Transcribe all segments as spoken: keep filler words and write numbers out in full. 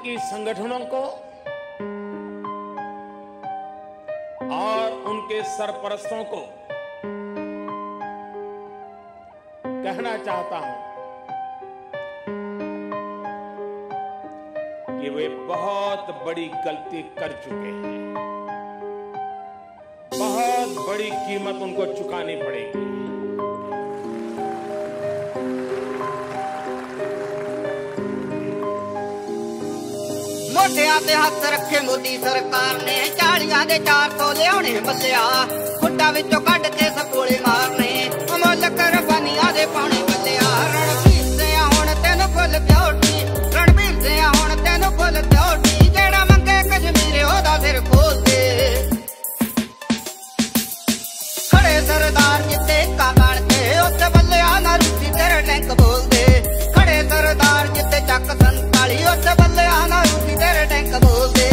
आतंकी संगठनों को और उनके सरपरस्तों को कहना चाहता हूं कि वे बहुत बड़ी गलती कर चुके हैं। बहुत बड़ी कीमत उनको चुकानी पड़ेगी। मोटिया ते हथ रखे मोदी सरकार ने चालियां दे चार सौ लियाने बल्लिया खुट्टा विचों कढ के सपोले मारने मुल कुर्बानियां दे पाने बल्लिया। रणवीर सिंह हुण तेनू फुल प्योटी रणवीर सिंह हुण तेनू फुल प्योटी जेड़ा मंगे कश्मीर ओदा सिर खोल दे। खड़े सरदार जिते का बन के उत्ते बल्लिया ना रूसी तेरे टैंक बोल दे। खड़े सरदार जिते चक संताली उत्ते बल्लिया ना रूसी तेरे टैंक बोल दे।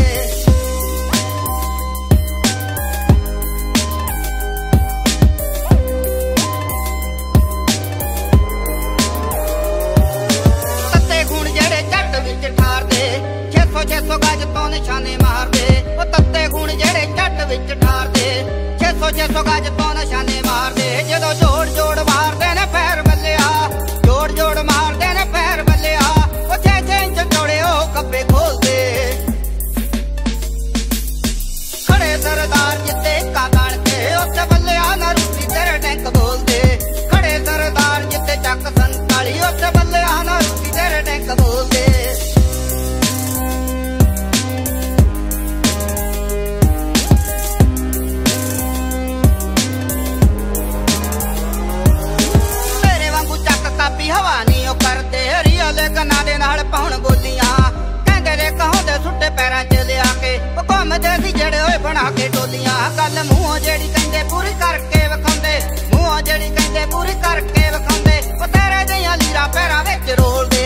तत्ते गुण जेड़े झट विच ठार दे छे सौ छे सौ गज तो निशाने मार दे। ओ तत्ते गुण जेड़े झट विच ठार दे छे सौ छे सौ गज तो निशाने मार दे। जदों जोड़ जोड़ मार दे ने पैर बल्लिया जोड़ जोड़ मार दे ने पैर बल्लिया। ओ छे छे इंच चौड़े ओ कब्बे खोल दे। खड़े सरदार जिते का बन के उत्ते बल्लिया ना रूसी तेरे टैंक बोल दे। खड़े सरदार जिते चक संताली उत्ते बल्लिया ना रूसी तेरे टैंक बोल दे। हवा नहीं ओ करते रियले गन्ना दे नाल पाउण बोलियां कहंदे ने कहंदे सुट्टे पैरां च लिया के ओ घुमदे सी जेड़े होए बना के टोलियां। गल मूंहों जेड़ी कहंदे पूरी करके विखाउंदे मूंहों जेड़ी कहंदे पूरी करके विखाउंदे ओ तेरे जिहियां लीरा पैरां विच रोल दे।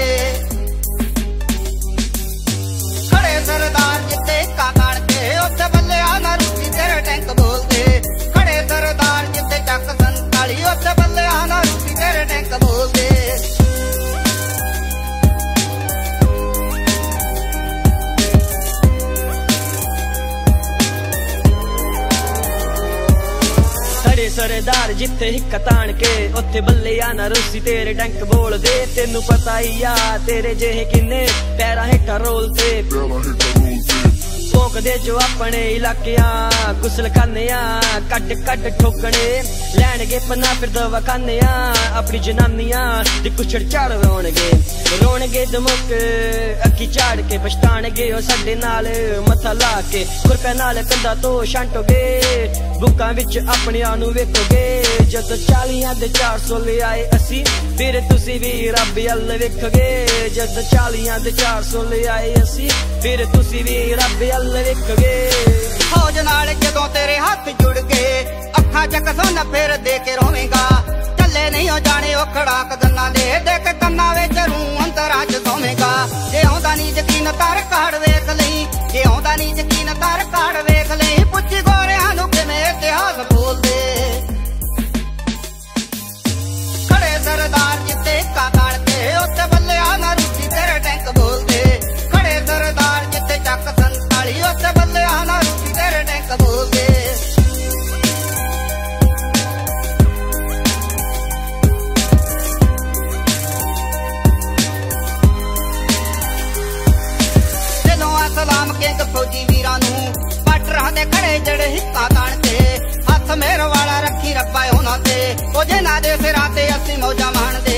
खड़े सरदार जिते का बन के उत्ते बल्लिया ना रूसी तेरे टैंक बोल दे। खड़े सरदार जिते चक संताली उत्ते बल्लिया ना रूसी तेरे टैंक बोल दे। सरदार जिथे हिक्का तान के उत्थे बल्लिया ना रूसी तेरे टैंक बोल दे। तेनू पता ही आ तेरे जेहे किन्ने पैरा हेठा रोलते भोंकदे जो अपने इलाकियां गुसल खाने कट कट ठोकने लैणगे पन्ना फिर दवा खाने अपनी जनानियां दी कुछड़ चढ़ रोणगे रोणगे दमुक अक्की झाड़ के पछताणगे ओ साडे नाल मथा ला के खुरपे नाल कंधा तो छांटोगे बुक्कां विच अपनियां नू वेखोगे। जदों चालियां दे चार सौ ले आए असी फिर तुसी भी रब अल वेखोगे। जदों चालियां दे चार सौ ले आए असी फिर तुसी भी रब अल वेखोगे। फौज नाल जदों तेरे हाथ जुड़ गए अखां च कसों फिर दे के रोवेगा। चले नहीं हो जाने ओ खड़ाक गन्ना दे देख कन्ना विच रूह अंतरां च सोवेगा। जे आउंदा नी यकीन तार काड़ वेख लई जे आउंदा नी यकीन तार काड़ वेख लई पुੱਛੀ गोरियां नू किवें इतिहास बोल दे। खड़े सरदार जिते का बन के उत्ते बल्लिया ना रूसी तेरे टैंक बोल दे। खड़े सरदार जिते चक संताली उत्ते बल्लिया ना रूसी तेरे टैंक बोल दे। सलाम किंग फौजी वीरां नू बार्डरां दे खड़े जड़े हिक्का ताण के हथ मेहर वाला रखी रब्बा उन्हां ते ओ जिन्हां दे सिरां ते असीं मौजां माणदे।